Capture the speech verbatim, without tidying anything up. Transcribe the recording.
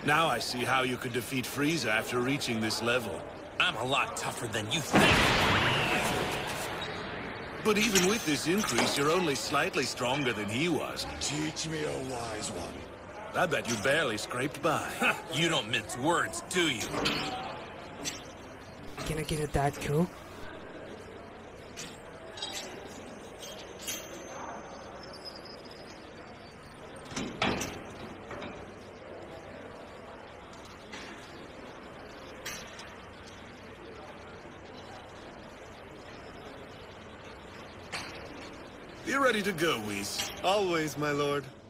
Now I see how you could defeat Frieza after reaching this level. I'm a lot tougher than you think. But even with this increase, you're only slightly stronger than he was. Teach me a wise one. I bet you barely scraped by. You don't mince words, do you? Can I get at that cool? You're ready to go, Whis. Always, my lord.